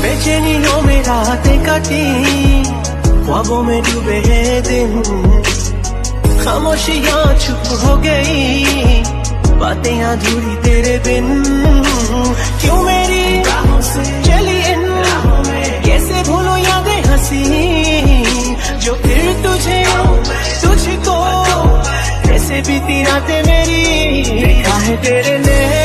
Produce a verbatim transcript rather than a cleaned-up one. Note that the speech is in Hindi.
बेचैनियों में रातें काटी, ख्वाबों में डूबे हैं दिन, खामोशियां चुप हो गई, बातें अधूरी तेरे बिन। क्यों मेरी राहों से चली इन राहों में, कैसे भूलूं यादें हंसी जो फिर तुझे तुझको, कैसे बीती रातें मेरी, देखा है तेरे ने